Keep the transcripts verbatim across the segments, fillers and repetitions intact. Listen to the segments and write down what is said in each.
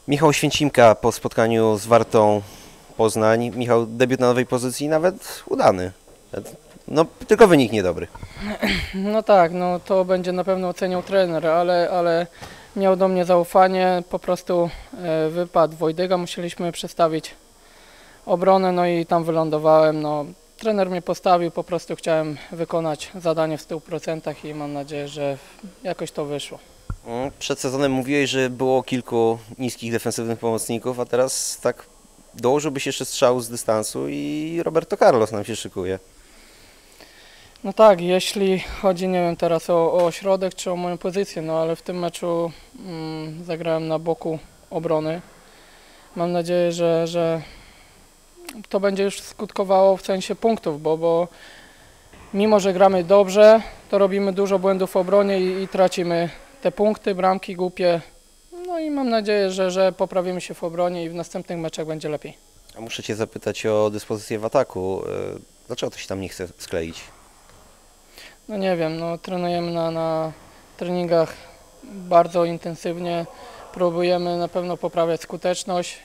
Michał Święcimka po spotkaniu z Wartą Poznań. Michał, debiut na nowej pozycji nawet udany. No, tylko wynik niedobry. No tak, no to będzie na pewno oceniał trener, ale, ale miał do mnie zaufanie, po prostu e, wypadł Wojdyga, musieliśmy przestawić obronę, no i tam wylądowałem. No, trener mnie postawił, po prostu chciałem wykonać zadanie w stu procentach i mam nadzieję, że jakoś to wyszło. Przed sezonem mówiłeś, że było kilku niskich defensywnych pomocników, a teraz tak dołożyłbyś jeszcze strzał z dystansu i Roberto Carlos nam się szykuje. No tak, jeśli chodzi, nie wiem teraz o, o środek czy o moją pozycję, no ale w tym meczu mm, zagrałem na boku obrony. Mam nadzieję, że, że to będzie już skutkowało w sensie punktów, bo, bo mimo, że gramy dobrze, to robimy dużo błędów w obronie i, i tracimy te punkty, bramki głupie. No i mam nadzieję, że, że poprawimy się w obronie i w następnych meczach będzie lepiej. A muszę Cię zapytać o dyspozycję w ataku. Dlaczego to się tam nie chce skleić? No nie wiem, no trenujemy na, na treningach bardzo intensywnie, próbujemy na pewno poprawiać skuteczność.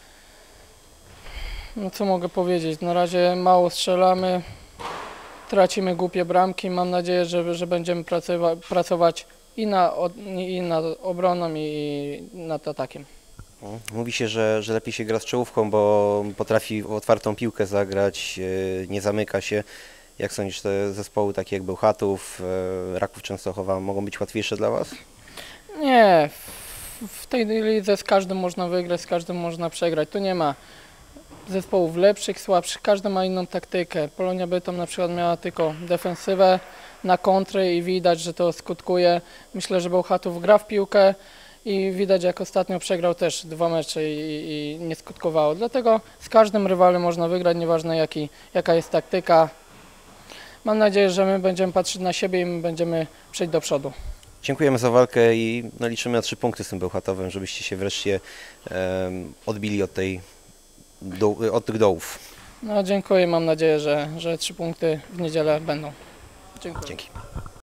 No co mogę powiedzieć, na razie mało strzelamy, tracimy głupie bramki, mam nadzieję, że, że będziemy pracowa pracować i, na, i nad obroną i nad atakiem. Mówi się, że, że lepiej się gra z czołówką, bo potrafi w otwartą piłkę zagrać, nie zamyka się. Jak sądzisz, te zespoły takie jak Bełchatów, Raków Częstochowa mogą być łatwiejsze dla Was? Nie, w, w tej lidze z każdym można wygrać, z każdym można przegrać. Tu nie ma zespołów lepszych, słabszych, każdy ma inną taktykę. Polonia Bytom na przykład miała tylko defensywę na kontry i widać, że to skutkuje. Myślę, że Bełchatów gra w piłkę i widać, jak ostatnio przegrał też dwa mecze i, i nie skutkowało. Dlatego z każdym rywalem można wygrać, nieważne jaki, jaka jest taktyka. Mam nadzieję, że my będziemy patrzeć na siebie i my będziemy przejść do przodu. Dziękujemy za walkę i no, liczymy na trzy punkty z tym Bełchatowem, żebyście się wreszcie um, odbili od, tej, do, od tych dołów. No, dziękuję, mam nadzieję, że, że trzy punkty w niedzielę będą. Dziękuję. Dzięki.